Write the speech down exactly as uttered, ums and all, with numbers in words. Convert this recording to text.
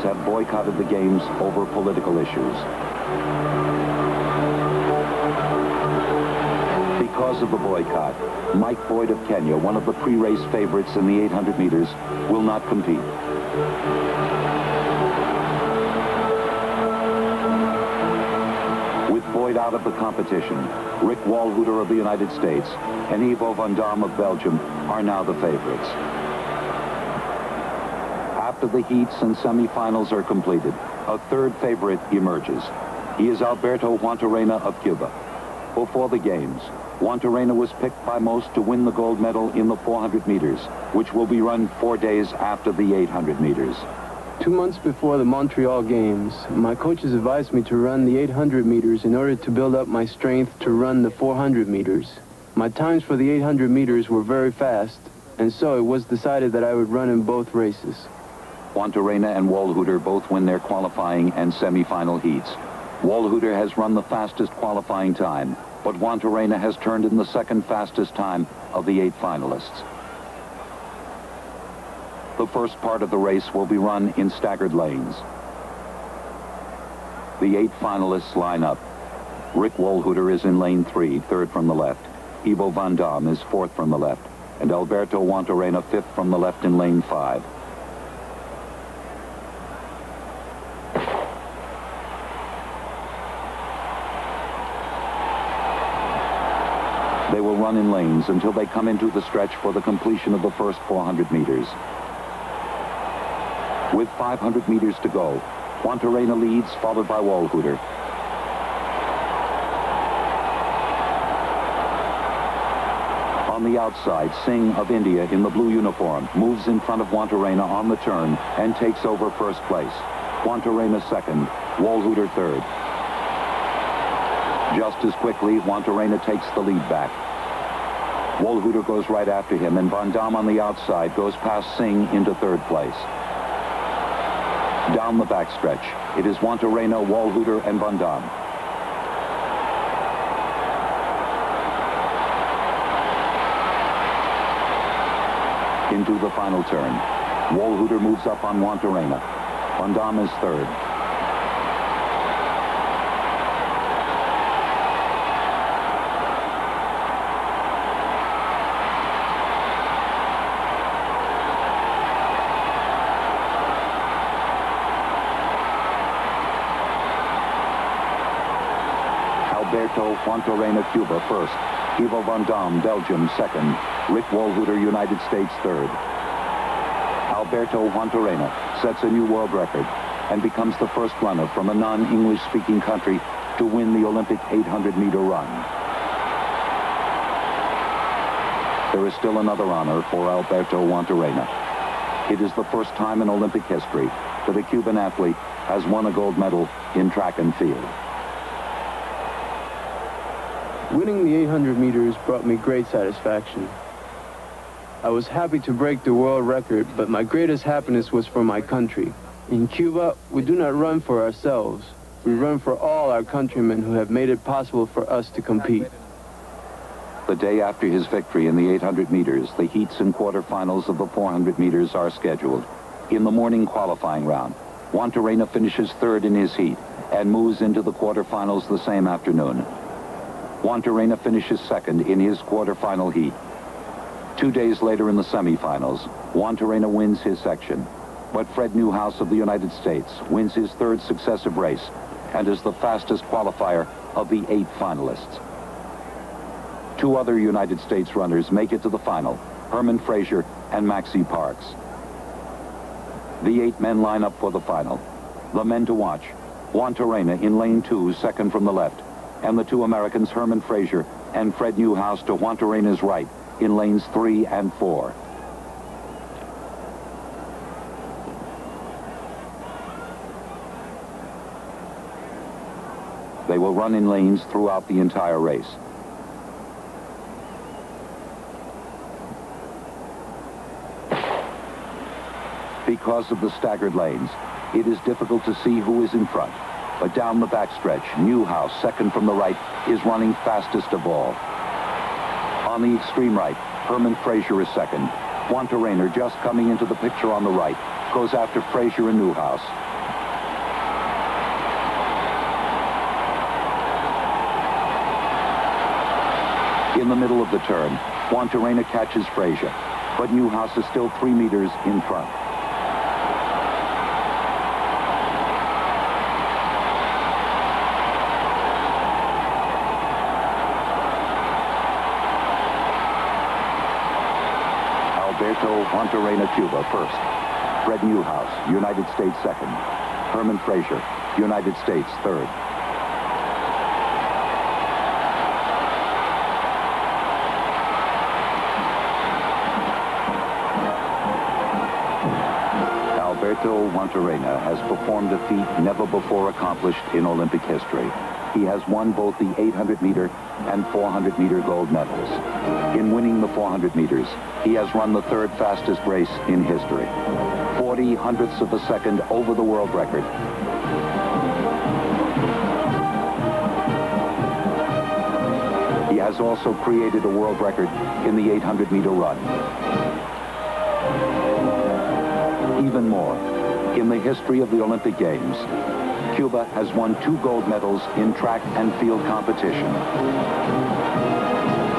have boycotted the games over political issues. Because of the boycott, Mike Boyd of Kenya, one of the pre-race favorites in the eight hundred meters, will not compete. With Boyd out of the competition, Rick Walhooter of the United States and Ivo van Dam of Belgium are now the favorites. After the heats and semifinals are completed, a third favorite emerges. He is Alberto Juantorena of Cuba. Before the games, Juantorena was picked by most to win the gold medal in the four hundred meters, which will be run four days after the eight hundred meters. Two months before the Montreal Games, my coaches advised me to run the eight hundred meters in order to build up my strength to run the four hundred meters. My times for the eight hundred meters were very fast, and so it was decided that I would run in both races. Juantorena and Walhooter both win their qualifying and semifinal heats. Walhooter has run the fastest qualifying time, but Juantorena has turned in the second fastest time of the eight finalists. The first part of the race will be run in staggered lanes. The eight finalists line up. Rick Walhooter is in lane three, third from the left. Ivo van Dam is fourth from the left, and Alberto Juantorena fifth from the left in lane five. They will run in lanes until they come into the stretch for the completion of the first four hundred meters. With five hundred meters to go, Juantorena leads, followed by Walhooter. On the outside, Singh of India in the blue uniform moves in front of Juantorena on the turn and takes over first place. Juantorena second, Walhooter third. Just as quickly, Juantorena takes the lead back. Walhooter goes right after him, and Van Dam on the outside goes past Singh into third place. Down the backstretch, it is Juantorena, Walhooter, and Van Dam. Into the final turn. Walhooter moves up on Juantorena. Van Dam is third. Alberto Juantorena, Cuba, first. Ivo van Dam, Belgium, second. Rick Walhooter, United States, third. Alberto Juantorena sets a new world record and becomes the first runner from a non-English speaking country to win the Olympic eight hundred meter run. There is still another honor for Alberto Juantorena. It is the first time in Olympic history that a Cuban athlete has won a gold medal in track and field. Winning the eight hundred meters brought me great satisfaction. I was happy to break the world record, but my greatest happiness was for my country. In Cuba, we do not run for ourselves. We run for all our countrymen who have made it possible for us to compete. The day after his victory in the eight hundred meters, the heats and quarterfinals of the four hundred meters are scheduled. In the morning qualifying round, Juantorena finishes third in his heat and moves into the quarterfinals the same afternoon. Juantorena finishes second in his quarterfinal heat. Two days later in the semifinals, Juantorena wins his section, but Fred Newhouse of the United States wins his third successive race and is the fastest qualifier of the eight finalists. Two other United States runners make it to the final, Herman Fraser and Maxie Parks. The eight men line up for the final. The men to watch: Juantorena in lane two, second from the left, and the two Americans Herman Fraser and Fred Newhouse to Juantorena's right in lanes three and four. They will run in lanes throughout the entire race. Because of the staggered lanes, it is difficult to see who is in front. But down the backstretch, Newhouse, second from the right, is running fastest of all. On the extreme right, Herman Fraser is second. Juantorena, just coming into the picture on the right, goes after Fraser and Newhouse. In the middle of the turn, Juantorena catches Frazier, but Newhouse is still three meters in front. Alberto Juantorena, Cuba, first. Fred Newhouse, United States, second. Herman Frazier, United States, third. Alberto Juantorena has performed a feat never before accomplished in Olympic history. He has won both the eight hundred meter and four hundred meter gold medals. In winning the four hundred meters, he has run the third fastest race in history. forty hundredths of a second over the world record. He has also created a world record in the eight hundred meter run. Even more, in the history of the Olympic Games, Cuba has won two gold medals in track and field competition.